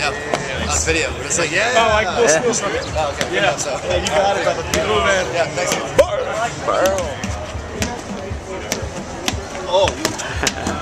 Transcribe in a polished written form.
No, on video. But it's like, yeah. Oh, I can pull skills from it. Oh, okay. Yeah. So. Yeah, you got it, brother. Cool, man. Yeah, thanks. Burl. Oh.